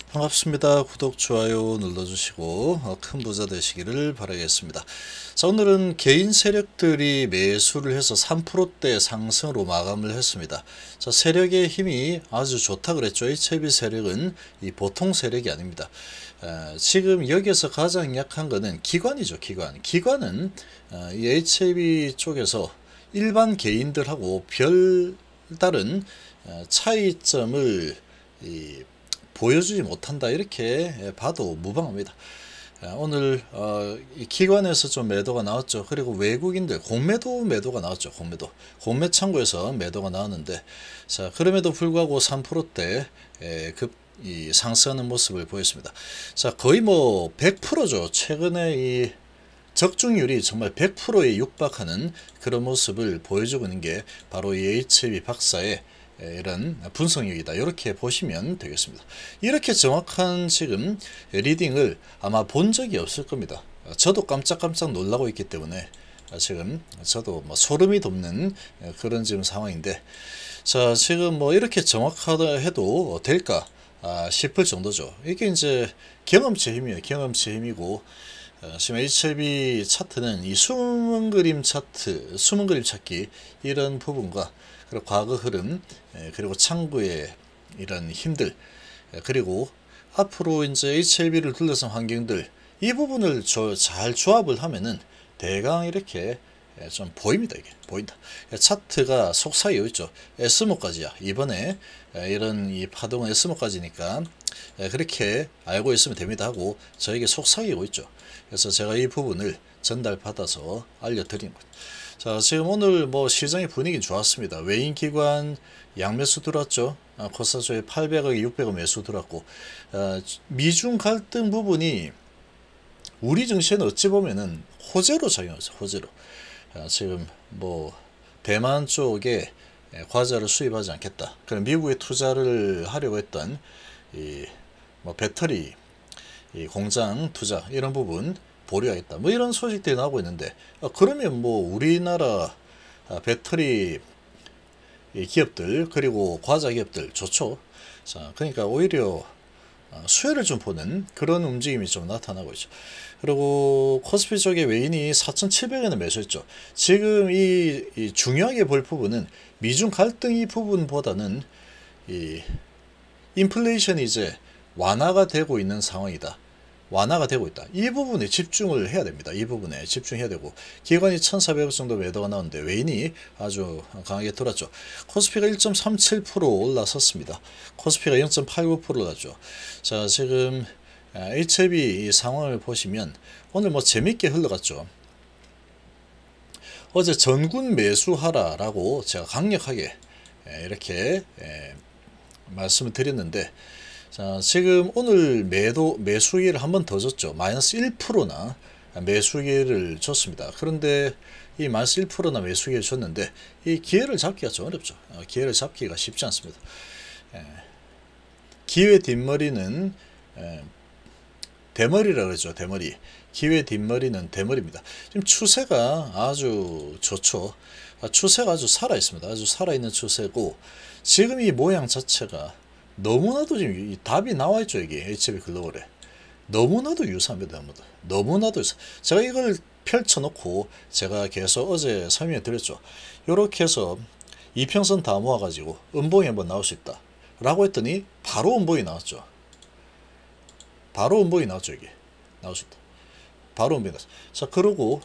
반갑습니다. 구독, 좋아요 눌러주시고 큰 부자 되시기를 바라겠습니다. 자, 오늘은 개인 세력들이 매수를 해서 3%대 상승으로 마감을 했습니다. 자, 세력의 힘이 아주 좋다 그랬죠. HIB 세력은 이 보통 세력이 아닙니다. 지금 여기에서 가장 약한 거는 기관이죠. 기관은 이 HIB 쪽에서 일반 개인들하고 별다른 차이점을 보여주지 못한다, 이렇게 봐도 무방합니다. 오늘 이 기관에서 좀 매도가 나왔죠. 그리고 외국인들 공매도 매도가 나왔죠. 공매 창구에서 매도가 나왔는데, 자, 그럼에도 불구하고 3%대 이 상승하는 모습을 보였습니다. 자, 거의 뭐 100%죠. 최근에 이 적중률이 정말 100%에 육박하는 그런 모습을 보여주고 있는 게 바로 이 HIB 박사의 이런 분석력이다, 이렇게 보시면 되겠습니다. 이렇게 정확한 지금 리딩을 아마 본 적이 없을 겁니다. 저도 깜짝깜짝 놀라고 있기 때문에 지금 저도 뭐 소름이 돋는 그런 지금 상황인데, 자, 지금 뭐 이렇게 정확하다 해도 될까 싶을 정도죠. 이게 이제 경험치의 힘이에요. 경험치의 힘이고, 지금 HIB 차트는 이 숨은 그림 차트, 숨은 그림 찾기, 이런 부분과 그리고 과거 흐름, 그리고 창구의 이런 힘들, 그리고 앞으로 이제 HIB를 둘러싼 환경들, 이 부분을 잘 조합을 하면은 대강 이렇게 좀 보입니다. 이게 보인다. 차트가 속삭여 있죠. S모까지야. 이번에 이런 이 파동은 S모까지니까 그렇게 알고 있으면 됩니다 하고 저에게 속삭이고 있죠. 그래서 제가 이 부분을 전달받아서 알려드린 것. 자, 지금 오늘 뭐 시장의 분위기 좋았습니다. 외인 기관 양매수 들어왔죠. 코스닥에 800억, 600억 매수 들어왔고, 미중 갈등 부분이 우리 증시에는 어찌 보면은 호재로 작용했어요. 호재로. 지금 뭐 대만 쪽에 과자를 수입하지 않겠다. 그럼 미국에 투자를 하려고 했던 이 뭐 배터리 이 공장 투자 이런 부분 보류하겠다, 뭐 이런 소식들이 나오고 있는데, 그러면 뭐 우리나라 배터리 기업들 그리고 과자 기업들 좋죠. 자, 그러니까 오히려 수혜를 좀 보는 그런 움직임이 좀 나타나고 있죠. 그리고 코스피 쪽에 외인이 4,700원에 매수했죠. 지금 이 중요하게 볼 부분은 미중 갈등 이 부분보다는 이 인플레이션이 이제 완화가 되고 있는 상황이다. 완화가 되고 있다. 이 부분에 집중을 해야 됩니다. 이 부분에 집중해야 되고, 기관이 1,400억 정도 매도가 나오는데 외인이 아주 강하게 돌았죠. 코스피가 1.37% 올라섰습니다. 코스피가 0.89% 올랐죠. 자, 지금 HIB 이 상황을 보시면 오늘 뭐 재밌게 흘러갔죠. 어제 전군 매수하라 라고 제가 강력하게 이렇게 말씀을 드렸는데, 자, 지금 오늘 매수 기회를 한 번 더 줬죠. 마이너스 1%나 매수 기회를 줬습니다. 그런데 이 마이너스 1%나 매수 기회를 줬는데 이 기회를 잡기가 좀 어렵죠. 기회를 잡기가 쉽지 않습니다. 기회 뒷머리는 대머리라 그러죠. 대머리. 기회 뒷머리는 대머리입니다. 지금 추세가 아주 좋죠. 추세가 아주 살아 있습니다. 아주 살아있는 추세고, 지금 이 모양 자체가 너무나도 지금 이 답이 나와 있죠. 이게 HIB 글로벌에 너무나도 유사합니다. 너무나도 유사. 제가 이걸 펼쳐놓고 제가 계속 어제 설명해 드렸죠. 이렇게 해서 이평선 다 모아가지고 음봉이 한번 나올 수 있다 라고 했더니 바로 음봉이 나왔죠. 바로 음봉이 나왔죠. 이게 나올 수 있다. 바로 음봉이 나왔죠. 자, 그러고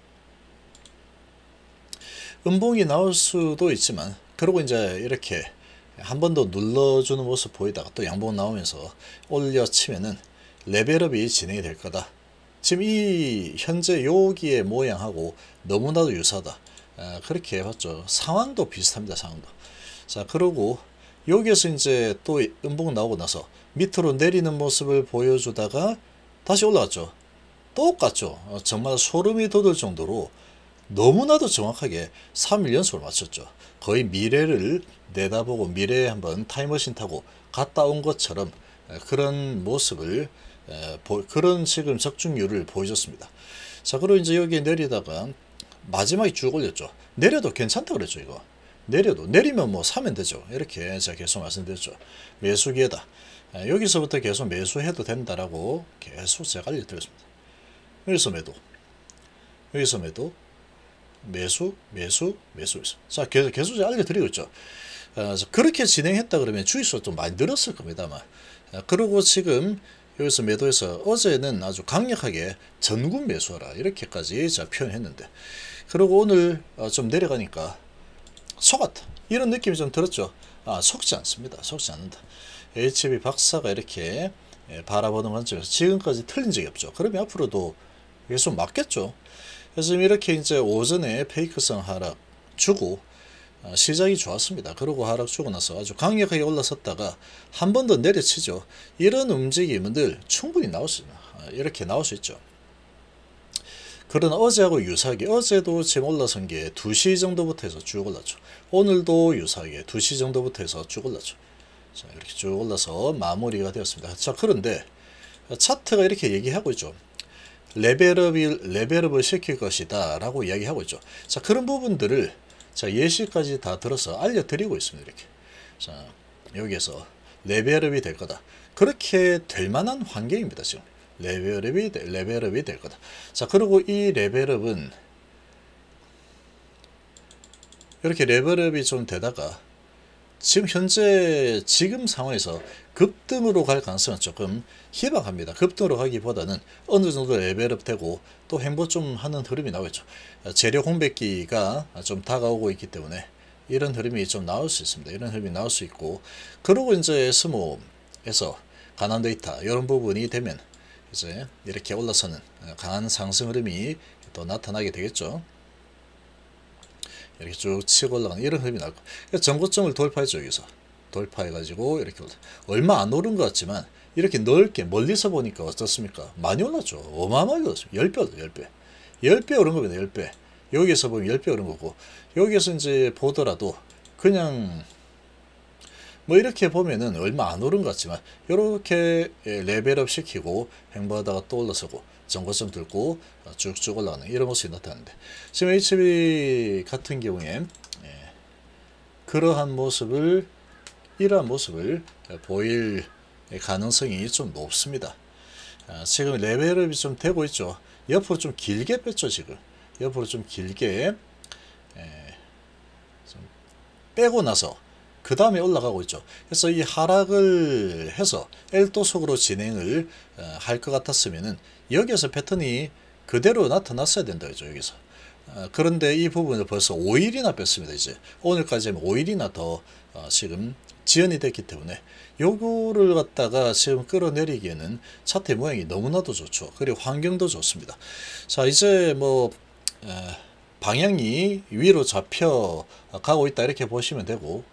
음봉이 나올 수도 있지만, 그리고 이제 이렇게 한 번 더 눌러주는 모습 보이다가 또 양봉 나오면서 올려치면은 레벨업이 진행이 될 거다. 지금 이 현재 여기의 모양하고 너무나도 유사하다. 그렇게 봤죠. 상황도 비슷합니다. 상황도. 자, 그러고 여기에서 이제 또 음봉 나오고 나서 밑으로 내리는 모습을 보여주다가 다시 올라왔죠. 똑같죠. 정말 소름이 돋을 정도로 너무나도 정확하게 3일 연속을 맞췄죠. 거의 미래를 내다보고 미래에 한번 타임머신 타고 갔다 온 것처럼 그런 모습을 그런 지금 적중률을 보여줬습니다. 자, 그리고 이제 여기에 내리다가 마지막에 쭉 올렸죠. 내려도 괜찮다 그랬죠. 이거 내리면 뭐 사면 되죠. 이렇게 제가 계속 말씀드렸죠. 매수 기회다. 여기서부터 계속 매수해도 된다라고 계속 제가 알려드렸습니다. 여기서 매도, 여기서 매도, 매수, 매수, 매수. 자, 계속 제가 알려드리고 있죠. 그렇게 진행했다 그러면 주의수가 좀 많이 늘었을 겁니다, 아마. 그리고 지금 여기서 매도해서 어제는 아주 강력하게 전군 매수하라 이렇게까지 제가 표현했는데, 그리고 오늘 좀 내려가니까 속았다 이런 느낌이 좀 들었죠. 속지 않습니다. 속지 않는다. HB 박사가 이렇게 바라보는 관점에서 지금까지 틀린 적이 없죠. 그러면 앞으로도 계속 맞겠죠. 그래서 지금 이렇게 이제 오전에 페이크성 하락 주고 시작이 좋았습니다. 그리고 하락 주고 나서 아주 강력하게 올라섰다가 한 번 더 내려치죠. 이런 움직임들 충분히 나올 수 이렇게 나올 수 있죠. 그러나 어제하고 유사하게 어제도 지금 올라선 게 2시 정도부터 해서 쭉 올랐죠. 오늘도 유사하게 2시 정도부터 해서 쭉 올랐죠. 자, 이렇게 쭉 올라서 마무리가 되었습니다. 자, 그런데 차트가 이렇게 얘기하고 있죠. 레벨업을 시킬 것이다 라고 이야기하고 있죠. 자, 그런 부분들을 자, 예시까지 다 들어서 알려드리고 있습니다. 이렇게. 자, 여기에서 레벨업이 될 거다. 그렇게 될 만한 환경입니다. 지금. 레벨업이 될 거다. 자, 그리고 이 레벨업은 이렇게 레벨업이 좀 되다가 지금 현재 지금 상황에서 급등으로 갈 가능성은 조금 희박합니다. 급등으로 가기보다는 어느 정도 레벨업 되고 또 횡보 좀 하는 흐름이 나오겠죠. 재료 공백기가 좀 다가오고 있기 때문에 이런 흐름이 좀 나올 수 있습니다. 이런 흐름이 나올 수 있고, 그리고 이제 스모에서 가난 데이터 이런 부분이 되면 이제 이렇게 올라서는 강한 상승 흐름이 또 나타나게 되겠죠. 이렇게 쭉 치고 올라가는 이런 흐름이 나올 거예요. 전고점을 돌파했죠. 여기서 돌파해가지고 이렇게 얼마 안 오른 것 같지만 이렇게 넓게 멀리서 보니까 어떻습니까? 많이 올랐죠. 어마어마하게 올랐습니다. 10배 올랐어요. 10배 10배 오른 겁니다. 10배. 여기에서 보면 10배 오른 거고, 여기에서 이제 보더라도 그냥 뭐 이렇게 보면은 얼마 안 오른 것 같지만 이렇게 레벨업 시키고 횡보하다가 또 올라서고 전고점 들고 쭉쭉 올라가는 이런 모습이 나타나는데, 지금 HB 같은 경우에 그러한 모습을 이러한 모습을 보일 가능성이 좀 높습니다. 지금 레벨업이 좀 되고 있죠. 옆으로 좀 길게 뺐죠. 지금 옆으로 좀 길게 좀 빼고 나서 그 다음에 올라가고 있죠. 그래서 이 하락을 해서 L도속으로 진행을 할 것 같았으면은 여기에서 패턴이 그대로 나타났어야 된다. 그죠. 여기서. 그런데 이 부분을 벌써 5일이나 뺐습니다. 이제 오늘까지 하면 5일이나 더 지금 지연이 됐기 때문에 요거를 갖다가 지금 끌어내리기에는 차트 모양이 너무나도 좋죠. 그리고 환경도 좋습니다. 자, 이제 뭐 방향이 위로 잡혀 가고 있다 이렇게 보시면 되고,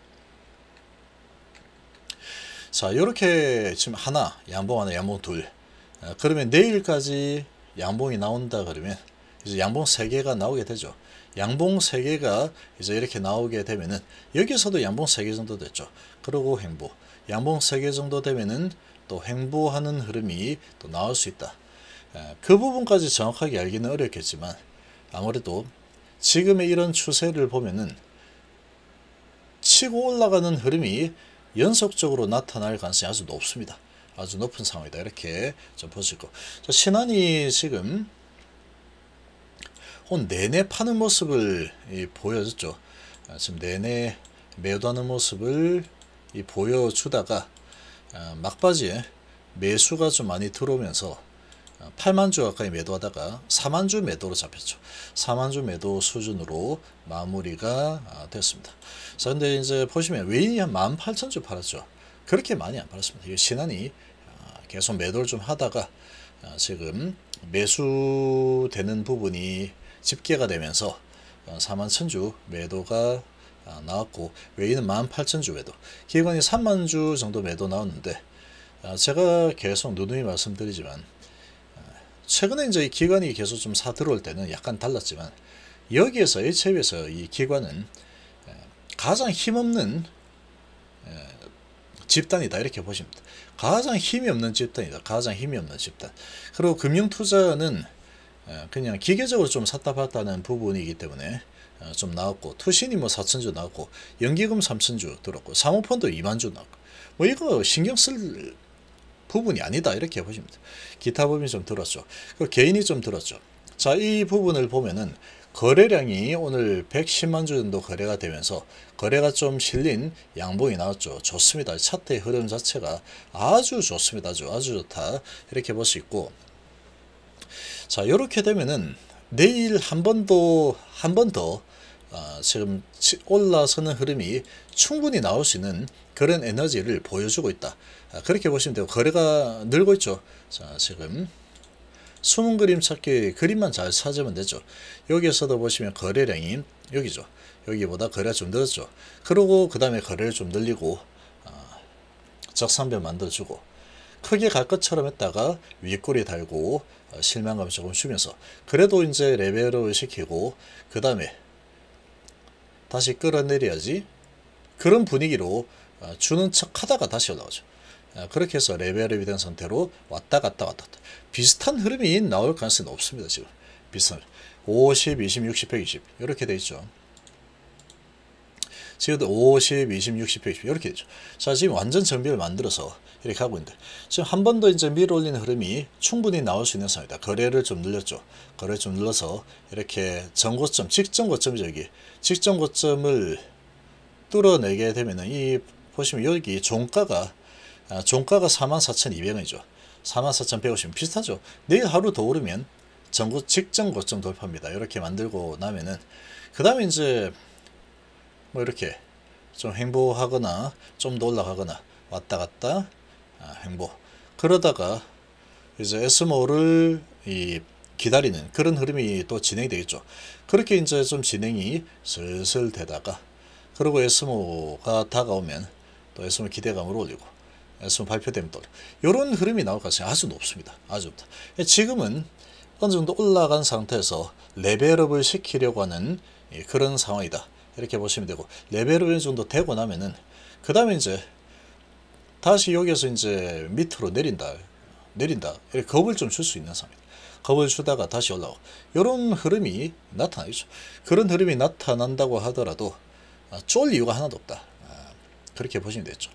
자, 이렇게 지금 하나, 양봉 하나, 양봉 둘. 그러면 내일까지 양봉이 나온다 그러면 이제 양봉 3개가 나오게 되죠. 양봉 3개가 이제 이렇게 나오게 되면은 여기서도 양봉 3개 정도 됐죠. 그리고 횡보. 양봉 3개 정도 되면은 또 횡보하는 흐름이 또 나올 수 있다. 그 부분까지 정확하게 알기는 어렵겠지만 아무래도 지금의 이런 추세를 보면은 치고 올라가는 흐름이 연속적으로 나타날 가능성이 아주 높습니다. 아주 높은 상황이다. 이렇게 좀 보실 거. 신한이 지금 오늘 내내 파는 모습을 보여줬죠. 지금 내내 매도하는 모습을 보여주다가 막바지에 매수가 좀 많이 들어오면서 8만주 가까이 매도하다가 4만주 매도로 잡혔죠. 4만주 매도 수준으로 마무리가 됐습니다. 자, 근데 이제 보시면 외인이 한 18,000주 팔았죠. 그렇게 많이 안 팔았습니다. 신한이 계속 매도를 좀 하다가 지금 매수되는 부분이 집계가 되면서 41,000주 매도가 나왔고, 외인은 18,000주 매도, 기관이 3만주 정도 매도 나왔는데, 제가 계속 누누이 말씀드리지만 최근에 이제 이 기관이 계속 좀 사 들어올 때는 약간 달랐지만 여기에서 HB에서 이 기관은 가장 힘없는 집단이다 이렇게 보시면 됩니다. 가장 힘이 없는 집단이다. 가장 힘이 없는 집단. 그리고 금융투자는 그냥 기계적으로 좀 샀다 봤다는 부분이기 때문에 좀 나왔고, 투신이 뭐 4,000주 나왔고, 연기금 3,000주 들었고, 사모펀드 2만주 나왔고, 뭐 이거 신경 쓸 부분이 아니다 이렇게 보시면 돼요. 기타 부분이 좀 들었죠. 그 개인이 좀 들었죠. 자, 이 부분을 보면은 거래량이 오늘 110만 주 정도 거래가 되면서 거래가 좀 실린 양봉이 나왔죠. 좋습니다. 차트의 흐름 자체가 아주 좋습니다. 아주 좋다 이렇게 볼 수 있고, 자, 이렇게 되면은 내일 한 번 더 지금 올라서는 흐름이 충분히 나올 수 있는 그런 에너지를 보여주고 있다. 그렇게 보시면 되고, 거래가 늘고 있죠. 자, 지금 숨은 그림 찾기, 그림만 잘 찾으면 되죠. 여기에서도 보시면 거래량이 여기죠. 여기보다 거래가 좀 늘었죠. 그리고 그 다음에 거래를 좀 늘리고 적산변 만들어주고 크게 갈 것처럼 했다가 윗꼬리 달고 실망감 조금 주면서 그래도 이제 레벨업을 시키고 그 다음에 다시 끌어내려야지, 그런 분위기로 주는 척 하다가 다시 올라오죠. 그렇게 해서 레벨업이 된 상태로 왔다 갔다 비슷한 흐름이 나올 가능성이 높습니다. 지금 비슷한 50, 20, 60, 120 이렇게 돼 있죠. 지금도 50, 20, 60, 120 이렇게 되죠. 자, 지금 완전 정비를 만들어서 이렇게 하고 있는데, 지금 한 번 더 이제 밀어 올리는 흐름이 충분히 나올 수 있는 상황이다. 거래를 좀 늘렸죠. 거래를 좀 늘려서 이렇게 전고점, 직전 고점이죠. 여기 직전 고점을 뚫어내게 되면은 이 보시면 여기 종가가 44,200원이죠. 44,150원 비슷하죠. 내일 하루 더 오르면 직전 고점 돌파입니다. 이렇게 만들고 나면은 그 다음에 이제 뭐 이렇게 좀 횡보하거나 좀 더 올라가거나 왔다 갔다 횡보, 그러다가 이제 S5를 기다리는 그런 흐름이 또 진행이 되겠죠. 그렇게 이제 좀 진행이 슬슬 되다가, 그리고 S5가 다가오면 또 S5 기대감을 올리고 S5 발표되면 또 이런 흐름이 나올 가능성이 아주 높습니다. 아주 높다. 지금은 어느 정도 올라간 상태에서 레벨업을 시키려고 하는 그런 상황이다. 이렇게 보시면 되고, 레벨업 어느 정도 되고 나면은 그 다음에 이제 다시 여기서 이제 밑으로 내린다 이렇게 겁을 좀 줄 수 있는 상황입니다. 겁을 주다가 다시 올라오고 이런 흐름이 나타나겠죠. 그런 흐름이 나타난다고 하더라도 쫄 이유가 하나도 없다. 그렇게 보시면 되겠죠.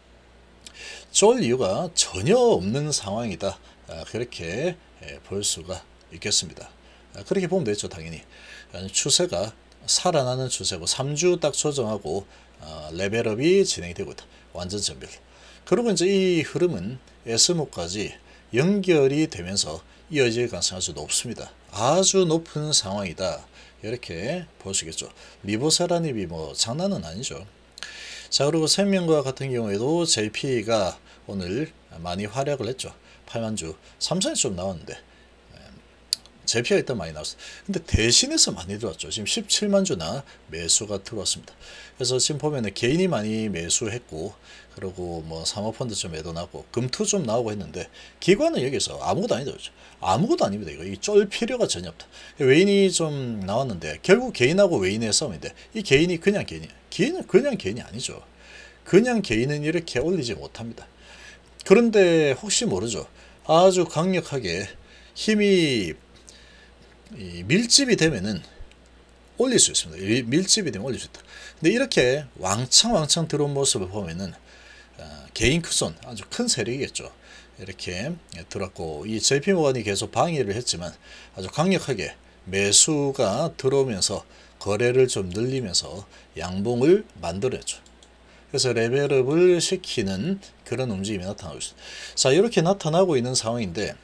쫄 이유가 전혀 없는 상황이다. 그렇게 볼 수가 있겠습니다. 그렇게 보면 되겠죠. 당연히 추세가 살아나는 추세고 3주 딱 조정하고 레벨업이 진행이 되고 있다. 완전 전별. 그리고 이제 이 흐름은 S5까지 연결이 되면서 이어질 가능성이 아주 높습니다. 아주 높은 상황이다. 이렇게 볼 수 있겠죠. 리보세라닙이 뭐 장난은 아니죠. 자, 그리고 생명과 같은 경우에도 JP가 오늘 많이 활약을 했죠. 8만 주, 삼성이 좀 나왔는데 JP가 일단 많이 나왔어요. 근데 대신해서 많이 들어왔죠. 지금 17만 주나 매수가 들어왔습니다. 그래서 지금 보면은 개인이 많이 매수했고, 그리고 뭐 사모펀드 좀 매도 나고 금투 좀 나오고 했는데, 기관은 여기서 아무것도 아니다. 그렇죠? 아무것도 아닙니다. 이거 쫄 필요가 전혀 없다. 외인이 좀 나왔는데 결국 개인하고 외인의 싸움인데, 이 개인이 그냥 개인이에요. 개인은 그냥 개인이 아니죠. 그냥 개인은 이렇게 올리지 못합니다. 그런데 혹시 모르죠. 아주 강력하게 힘이 밀집이 되면은 올릴 수 있습니다. 밀집이 되면 올릴 수 있다. 근데 이렇게 왕창 들어온 모습을 보면은 개인 크손 아주 큰 세력이겠죠. 이렇게 들어왔고, 이 JP모건이 계속 방해를 했지만 아주 강력하게 매수가 들어오면서 거래를 좀 늘리면서 양봉을 만들어냈죠. 그래서 레벨업을 시키는 그런 움직임이 나타나고 있습니다. 자, 이렇게 나타나고 있는 상황인데,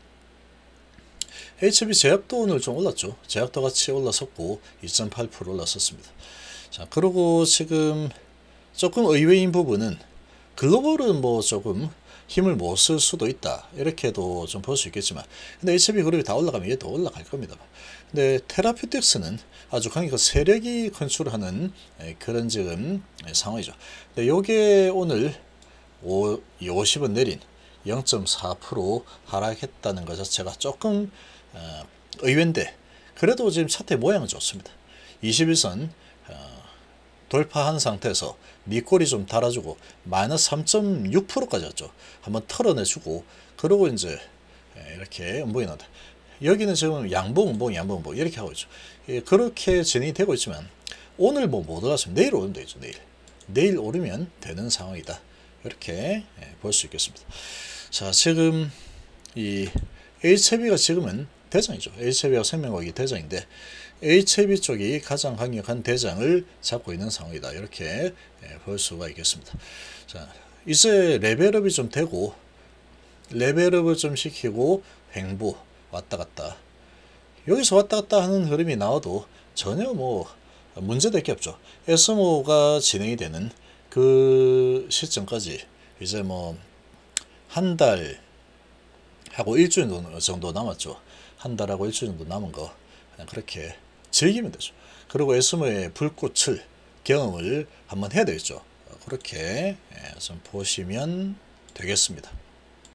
HB 제약도 오늘 좀 올랐죠. 제약도 같이 올라섰고 2.8% 올랐었습니다. 자, 그리고 지금 조금 의외인 부분은 글로벌은 뭐 조금 힘을 못 쓸 수도 있다. 이렇게도 좀 볼 수 있겠지만, 근데 HB 그룹이 다 올라가면 얘도 올라갈 겁니다. 근데 테라퓨틱스는 아주 강력한 세력이 컨트롤하는 그런 지금 상황이죠. 근데 요게 오늘 50원 내린 0.4% 하락했다는 것 자체가 조금 의외인데, 그래도 지금 차트의 모양은 좋습니다. 21선 돌파한 상태에서 밑꼬리 좀 달아주고 마이너스 3.6%까지 왔죠. 한번 털어내주고, 그러고 이제 이렇게 음봉이 나온다. 여기는 지금 양봉 이렇게 하고 있죠. 그렇게 진행이 되고 있지만, 오늘 뭐 못 올랐으면 내일 오르면 되죠. 내일 오르면 되는 상황이다. 이렇게 볼 수 있겠습니다. 자, 지금 이 HLB가 지금은 대장이죠. HLB와 생명과학이 대장인데 HLB 쪽이 가장 강력한 대장을 잡고 있는 상황이다. 이렇게 볼 수가 있겠습니다. 자, 이제 레벨업이 좀 되고 레벨업을 좀 시키고 횡보 왔다 갔다 여기서 왔다 갔다 하는 흐름이 나와도 전혀 뭐 문제될 게 없죠. SMO가 진행이 되는 그 시점까지 이제 뭐 한 달 하고 일주일 정도 남았죠. 한 달하고 일주일 정도 남은 거 그냥 그렇게 즐기면 되죠. 그리고 SMO의 불꽃을 경험을 한번 해야 되겠죠. 그렇게 좀 보시면 되겠습니다.